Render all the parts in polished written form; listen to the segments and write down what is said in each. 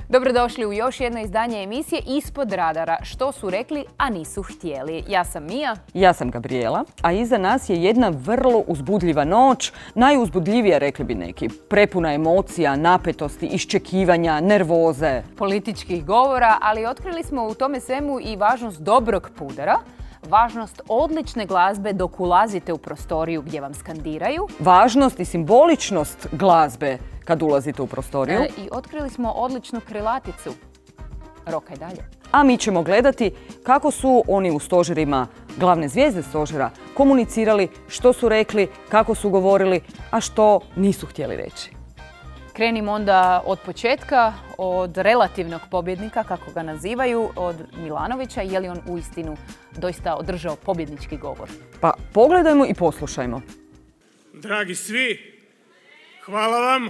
Dobrodošli u još jedno izdanje emisije Ispod radara. Što su rekli, a nisu htjeli. Ja sam Mija. Ja sam Gabriela, a iza nas je jedna vrlo uzbudljiva noć, najuzbudljivija rekli bi neki. Prepuna emocija, napetosti, iščekivanja, nervoze. Političkih govora, ali otkrili smo u tome svemu i važnost dobrog pudara, važnost odlične glazbe dok ulazite u prostoriju gdje vam skandiraju. Važnost i simboličnost glazbe kad ulazite u prostoriju. I otkrili smo odličnu krilaticu. Rokaj dalje. A mi ćemo gledati kako su oni u stožerima, glavne zvijezde stožera, komunicirali, što su rekli, kako su govorili, a što nisu htjeli reći. Krenimo onda od početka, od relativnog pobjednika, kako ga nazivaju, od Milanovića. Je li on uistinu doista održao pobjednički govor? Pa pogledajmo i poslušajmo. Dragi svi, hvala vam.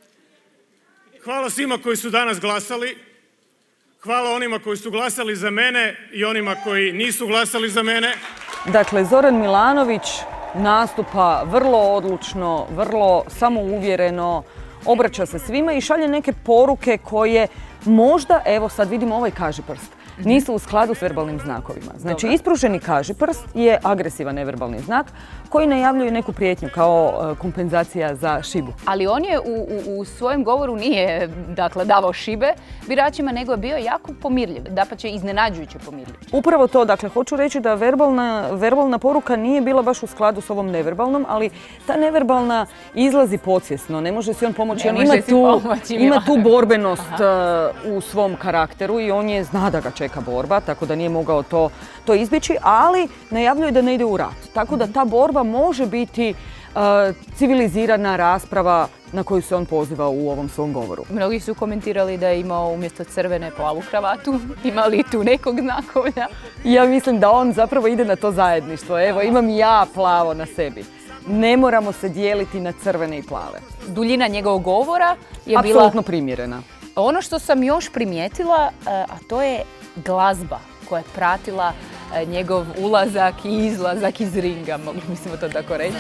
Hvala svima koji su danas glasali. Hvala onima koji su glasali za mene i onima koji nisu glasali za mene. Dakle, Zoran Milanović nastupa vrlo odlučno, vrlo samouvjereno, obraća se svima i šalje neke poruke koje možda, evo sad vidimo ovaj kažiprst, nisu u skladu s verbalnim znakovima. Znači, ispruženi kažiprst je agresivan neverbalni znak koji najavljuje neku prijetnju kao kompenzacija za šibu. Ali on je u svojem govoru nije davao šibe biračima, nego je bio jako pomirljiv, dapače iznenađujuće pomirljiv. Upravo to, dakle, hoću reći da verbalna poruka nije bila baš u skladu s ovom neverbalnom, ali ta neverbalna izlazi podsvjesno, ne može si on pomoći. On ima tu borbenost u svom karakteru i on zna da ga čeka borba, tako da nije mogao to izbjeći, ali najavljuje da ne ide u rat. Tako da ta borba može biti civilizirana rasprava na koju se on poziva u ovom svom govoru. Mnogi su komentirali da je imao umjesto crvene plavu kravatu. Ima li tu nekog znakovlja? Ja mislim da on zapravo ide na to zajedništvo. Evo, imam ja plavo na sebi. Ne moramo se dijeliti na crvene i plave. Duljina njegovog govora je bila apsolutno primjerena. Ono što sam još primijetila, a to je glazba koja je pratila njegov ulazak i izlazak iz ringa, mogli bismo to tako reći.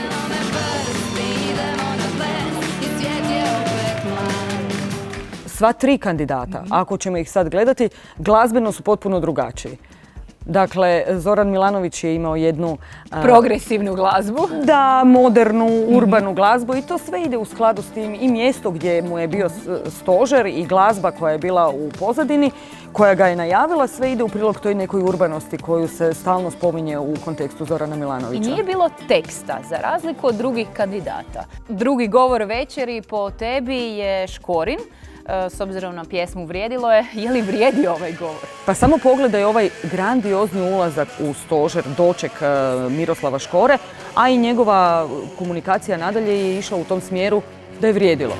Sva tri kandidata, ako ćemo ih sad gledati, glazbeno su potpuno drugačiji. Dakle, Zoran Milanović je imao jednu progresivnu glazbu. Da, modernu, urbanu glazbu i to sve ide u skladu s tim i mjesto gdje mu je bio stožer i glazba koja je bila u pozadini, koja ga je najavila, sve ide u prilog toj nekoj urbanosti koju se stalno spominje u kontekstu Zorana Milanovića. I nije bilo teksta, za razliku od drugih kandidata. Drugi govor večeri po tebi je Škorin. S obzirom na pjesmu Vrijedilo je li vrijedio ovaj govor? Pa samo pogledaj ovaj grandiozni ulazak u stožer, doček Miroslava Škore, a i njegova komunikacija nadalje je išla u tom smjeru da je vrijedilo.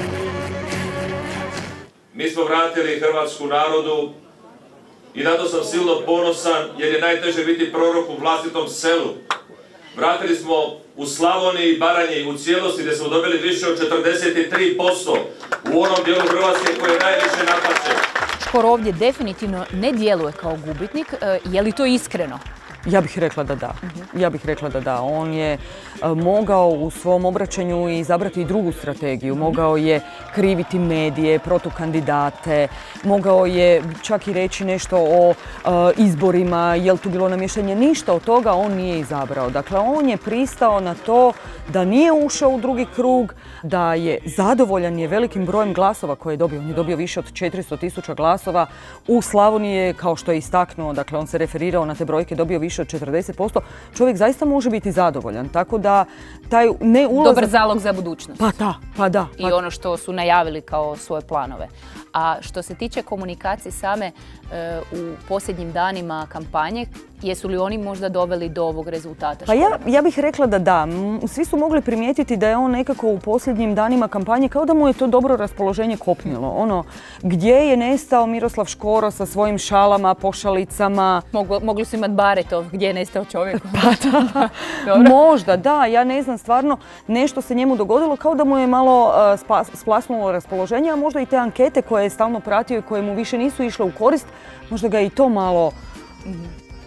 Mi smo vratili hrvatsku narodu i na to sam silno ponosan jer je najteže biti prorok u vlastitom selu. Vratili smo u Slavoniji i Baranji u cijelosti gdje smo dobili više od 43% u onom dijelu Hrvatske koji je najviše napaćen. Škoro ovdje definitivno ne djeluje kao gubitnik. Je li to iskreno? Ja bih rekla da da. Ja bih rekla da da. On je mogao u svom obraćanju izabrati i drugu strategiju. Mogao je kriviti medije, protukandidate, mogao je čak i reći nešto o izborima, je li tu bilo namještanje. Ništa od toga on nije izabrao. Dakle, on je pristao na to da nije ušao u drugi krug, da je zadovoljan je velikim brojem glasova koje je dobio. On je dobio više od 400.000 glasova. U Slavoniji je, kao što je istaknuo, dakle on se referirao na te brojke, dobio više od 40%. Čovjek zaista može biti zadovoljan. Tako da taj ne ulazak... Dobar zalog za budućnost. Pa da. I ono što su najavili kao svoje planove. A što se tiče komunikacije same u posljednjim danima kampanje, jesu li oni možda doveli do ovog rezultata? Pa ja bih rekla da da. Svi su mogli primijetiti da je on nekako u posljednjim danima kampanje kao da mu je to dobro raspoloženje kopnilo. Ono, gdje je nestao Miroslav Škoro sa svojim šalama, pošalicama. Mogli su imati Baretov, gdje je nestao čovjek. Pa da. Možda, da. Ja ne znam, stvarno nešto se njemu dogodilo kao da mu je malo splasnulo raspoloženje, a možda i te ankete koje je stalno pratio i koje mu više nisu išle u korist, možda ga i to malo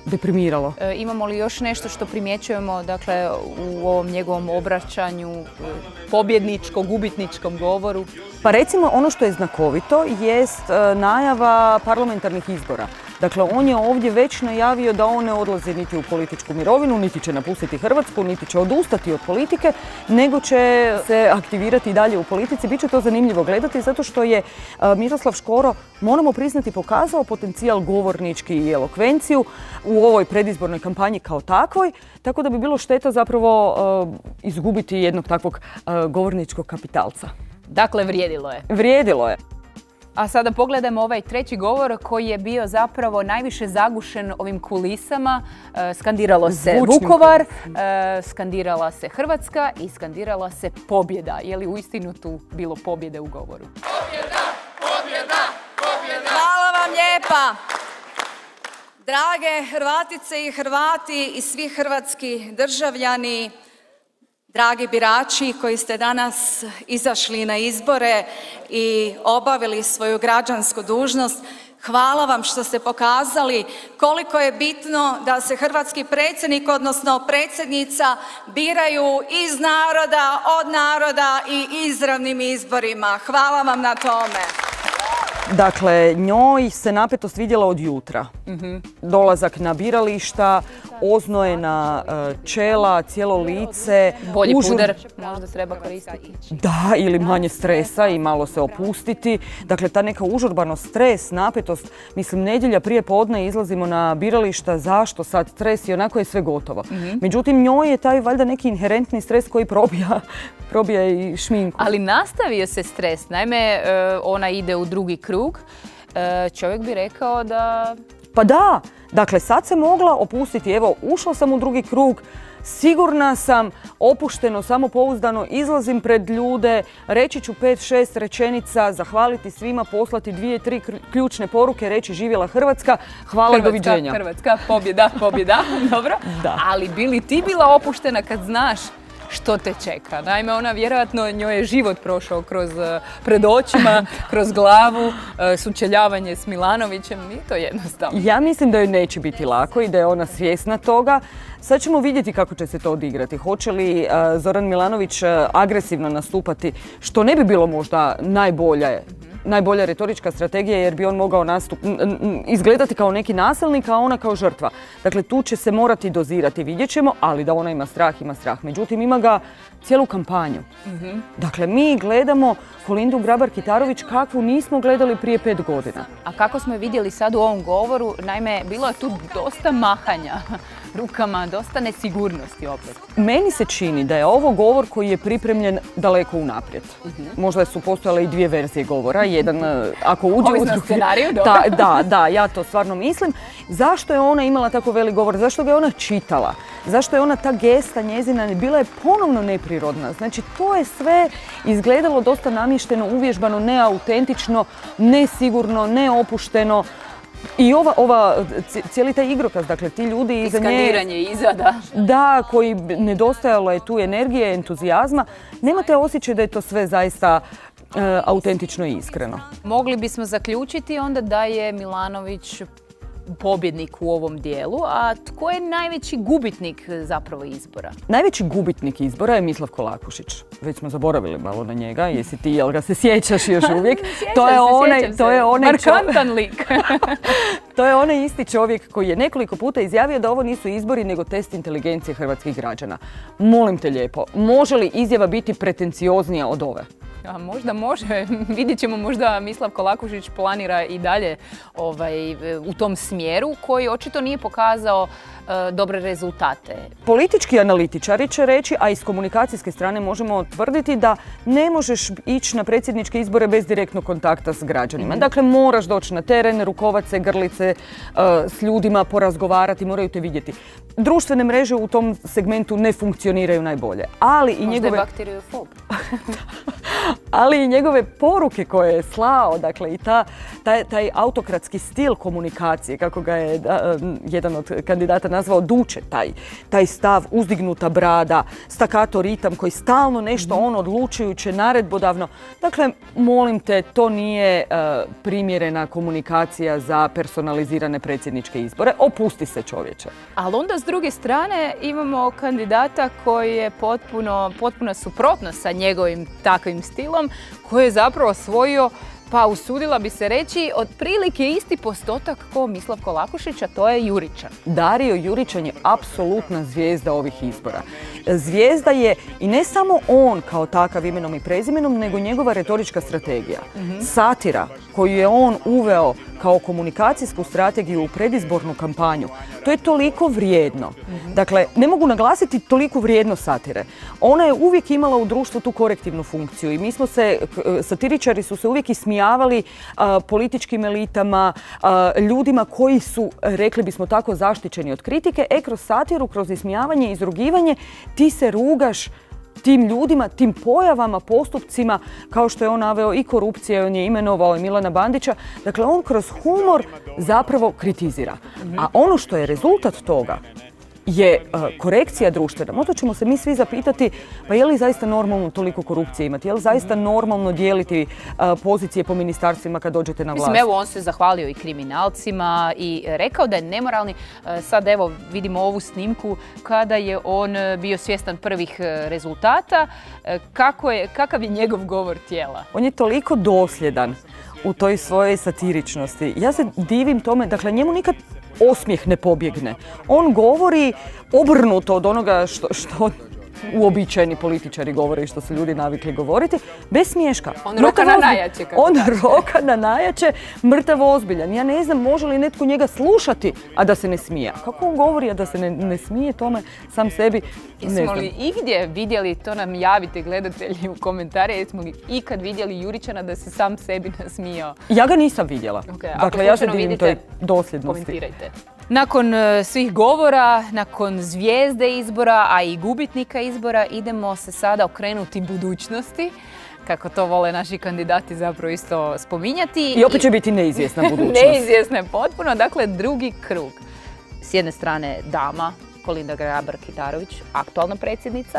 deprimiralo. Imamo li još nešto što primjećujemo, dakle, u ovom njegovom obraćanju, pobjedničko-gubitničkom govoru? Pa recimo ono što je znakovito jest najava parlamentarnih izbora. Dakle, on je ovdje već najavio da on ne odlazi niti u političku mirovinu, niti će napustiti Hrvatsku, niti će odustati od politike, nego će se aktivirati i dalje u politici. Biće to zanimljivo gledati zato što je Miroslav Škoro, moramo priznati, pokazao potencijal govornički i elokvenciju u ovoj predizbornoj kampanji kao takvoj, tako da bi bilo šteta zapravo izgubiti jednog takvog govorničkog kapitalca. Dakle, vrijedilo je. Vrijedilo je. A sada pogledajmo ovaj treći govor koji je bio zapravo najviše zagušen ovim kulisama. Skandiralo se Vukovar, skandirala se Hrvatska i skandirala se pobjeda. Je li uistinu tu bilo pobjede u govoru? Pobjeda, pobjeda, pobjeda! Hvala vam lijepa! Drage Hrvatice i Hrvati i svi hrvatski državljani, dragi birači koji ste danas izašli na izbore i obavili svoju građansku dužnost, hvala vam što ste pokazali koliko je bitno da se hrvatski predsjednik, odnosno predsjednica, biraju iz naroda, od naroda i izravnim izborima. Hvala vam na tome. Dakle, njoj se napetost vidjela od jutra. Dolazak na birališta, oznojena čela, cijelo lice. Bolji puder možda treba koristiti. Da, ili manje stresa i malo se opustiti. Dakle, ta neka užurbanost, stres, napetost. Mislim, nedjelja prije podne izlazimo na birališta, zašto sad stres i onako je sve gotovo. Međutim, njoj je taj valjda neki inherentni stres koji probija i šminku. Ali nastavio se stres. Naime, ona ide u drugi krug. Čovjek bi rekao da... Pa da, dakle sad se mogla opustiti, evo ušla sam u drugi krug, sigurna sam, opušteno, samopouzdano, izlazim pred ljude, reći ću 5-6 rečenica, zahvaliti svima, poslati 2-3 ključne poruke, reći živjela Hrvatska, hvala, doviđenja. Hrvatska, pobjeda, pobjeda, dobro. Da. Ali bi li ti bila opuštena kad znaš što te čeka? Naime, ona vjerojatno, njoj je život prošao pred očima, kroz glavu, sučeljavanje s Milanovićem, nije to jednostavno. Ja mislim da joj neće biti lako i da je ona svjesna toga. Sad ćemo vidjeti kako će se to odigrati. Hoće li Zoran Milanović agresivno nastupati, što ne bi bilo možda najbolja retorička strategija, jer bi on mogao izgledati kao neki nasilnik, a ona kao žrtva. Dakle, tu će se morati dozirati, vidjet ćemo, ali da ona ima strah, ima strah. Međutim, ima ga cijelu kampanju. Dakle, mi gledamo Kolindu Grabar-Kitarović kakvu nismo gledali prije 5 godina. A kako smo je vidjeli sad u ovom govoru, naime, bilo je tu dosta mahanja rukama, dosta nesigurnosti opet. Meni se čini da je ovo govor koji je pripremljen daleko unaprijed. Možda su postojale i 2 verzije govora. Jedan, ako uđe u drugi... scenariju, dobro. Da, ja to stvarno mislim. Zašto je ona imala tako velik govor? Zašto ga je ona čitala? Zašto je ona, ta gesta njezina, bila je ponovno neprirodna? Znači, to je sve izgledalo dosta namješteno, uvježbano, neautentično, nesigurno, neopušteno. I cijeli taj igrokaz, dakle ti ljudi iza nje... Skandiranje iza, da. Da, koji nedostajalo je tu energije, entuzijazma. Nemate osjećaj da je to sve zaista autentično i iskreno. Mogli bismo zaključiti onda da je Milanović pobjednik u ovom dijelu, a tko je najveći gubitnik zapravo izbora? Najveći gubitnik izbora je Mislav Kolakušić. Već smo zaboravili malo na njega. Jesi ti, jel ga se sjećaš još uvijek? Sjećam se. Markantan lik. To je onaj isti čovjek koji je nekoliko puta izjavio da ovo nisu izbori nego test inteligencije hrvatskih građana. Molim te lijepo, može li izjava biti pretencioznija od ove? A možda može. Vidjet ćemo, možda Mislav Kolakušić planira i dalje u tom smjeru koji očito nije pokazao dobre rezultate. Politički analitičari će reći, a iz komunikacijske strane možemo tvrditi da ne možeš ići na predsjedničke izbore bez direktnog kontakta s građanima. Dakle, moraš doći na teren, rukovat se, grlit se s ljudima, porazgovarati, moraju te vidjeti. društvene mreže u tom segmentu ne funkcioniraju najbolje. Možda je bakteriofob. Ali i njegove poruke koje je slao, dakle i taj autokratski stil komunikacije, kako ga je jedan od kandidata nazvao duče, taj stav, uzdignuta brada, stakato ritam koji stalno nešto odlučujuće, naredbodavno. Dakle, molim te, to nije primjerena komunikacija za personalizirane predsjedničke izbore. Opusti se, čovječe. Ali onda s druge strane imamo kandidata koji je potpuno suprotno sa njegovim takvim stilom, koji je zapravo osvojio, pa usudila bi se reći, otprilike isti postotak ko Mislav Kolakušić, a to je Juričan. Dario Juričan je apsolutna zvijezda ovih izbora. Zvijezda je i ne samo on kao takav imenom i prezimenom, nego njegova retorička strategija. Satira koju je on uveo kao komunikacijsku strategiju u predizbornu kampanju, to je toliko vrijedno. Dakle, ne mogu naglasiti toliko vrijednost satire. Ona je uvijek imala u društvu tu korektivnu funkciju i satiričari su se uvijek ismijavali političkim elitama, ljudima koji su, rekli bismo tako, zaštićeni od kritike. Kroz satiru, kroz ismijavanje i izrugivanje ti se rugaš tim ljudima, tim pojavama, postupcima, kao što je on naveo i korupcije, on je imenovao i Milana Bandića. Dakle, on kroz humor zapravo kritizira. A ono što je rezultat toga je korekcija društvena. Možda ćemo se mi svi zapitati, pa je li zaista normalno toliko korupcije imati? Je li zaista normalno dijeliti pozicije po ministarstvima kad dođete na vlast? Mislim, evo, on se zahvalio i kriminalcima i rekao da je nemoralni. Sad, evo, vidimo ovu snimku kada je on bio svjestan prvih rezultata. Kakav je njegov govor tijela? On je toliko dosljedan u toj svojoj satiričnosti. Ja se divim tome, dakle, njemu nikad osmijeh ne pobjegne. On govori obrnuto od onoga što uobičajeni političari govore i što su ljudi navikli govoriti, bez smiješka. On roka na najjače. On roka na najjače, mrtav ozbiljan. Ja ne znam može li netko njega slušati, a da se ne smije. Kako on govori, a da se ne smije tome sam sebi, ne znam. Jesmo li igdje vidjeli, to nam javite gledatelji u komentare, jesmo li ikad vidjeli Juričana da se sam sebi nasmijao? Ja ga nisam vidjela. Dakle, ja se divim toj dosljednosti. Komentirajte. Nakon svih govora, nakon zvijezde izbora, a i gubitnika izbora, idemo se sada okrenuti budućnosti, kako to vole naši kandidati zapravo isto spominjati. I opet će biti neizvjesna budućnost. Neizvjesna je potpuno, dakle drugi krug. S jedne strane dama, Kolinda Grabar-Kitarović, aktualna predsjednica,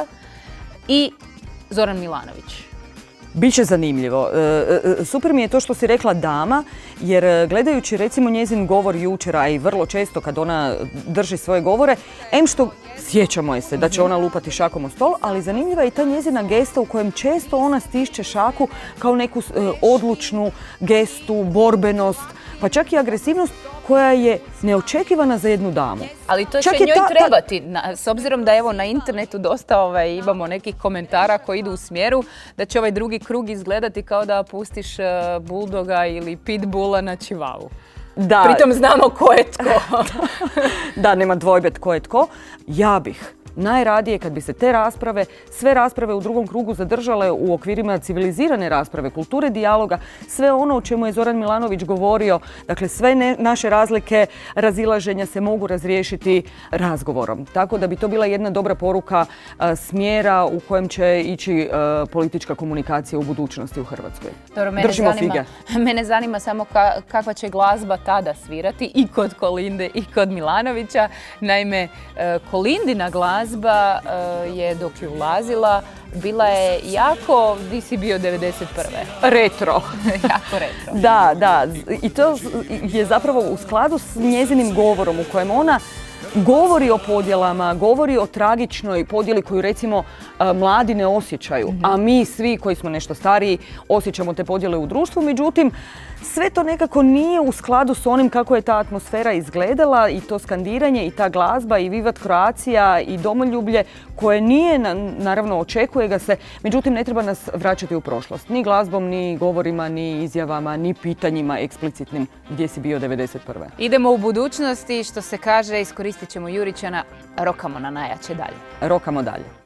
i Zoran Milanović. Biće zanimljivo. Super mi je to što si rekla dama, jer gledajući recimo njezin govor jučer, a i vrlo često kad ona drži svoje govore, što sjećamo je se da će ona lupati šakom o stol, ali zanimljiva je i ta njezina gesta u kojem često ona stišće šaku kao neku odlučnu gestu, borbenost, pa čak i agresivnost koja je neočekivana za jednu damu. Ali to će njoj trebati, s obzirom da evo na internetu dosta imamo nekih komentara koji idu u smjeru da će ovaj drugi krug izgledati kao da pustiš buldoga ili pitbulla na čivavu. Pritom znamo ko je tko. Da, nema dvojbe tko je tko. Ja bih najradije kad bi se te rasprave, sve rasprave u drugom krugu zadržale u okvirima civilizirane rasprave, kulture dijaloga, sve ono o čemu je Zoran Milanović govorio, dakle sve naše razlike, razilaženja se mogu razriješiti razgovorom. Tako da bi to bila jedna dobra poruka smjera u kojem će ići politička komunikacija u budućnosti u Hrvatskoj. Držimo fige. Mene zanima samo kakva će glazba tada svirati i kod Kolinde i kod Milanovića. Naime, Kolindina glazba je dok je ulazila bila je jako, di si bio 91. Retro. Jako retro. Da. I to je zapravo u skladu s njezinim govorom u kojem ona govori o podjelama, govori o tragičnoj podjeli koju recimo mladi ne osjećaju, a mi svi koji smo nešto stariji osjećamo te podjele u društvu. Međutim, sve to nekako nije u skladu s onim kako je ta atmosfera izgledala i to skandiranje i ta glazba i Vivat Croatia i domoljublje koje nije, naravno očekuje ga se, međutim ne treba nas vraćati u prošlost. Ni glazbom, ni govorima, ni izjavama, ni pitanjima eksplicitnim gdje si bio 91. Idemo u budućnosti, što se kaže, iskoristit ćemo Juričana, rokamo na najjače dalje. Rokamo dalje.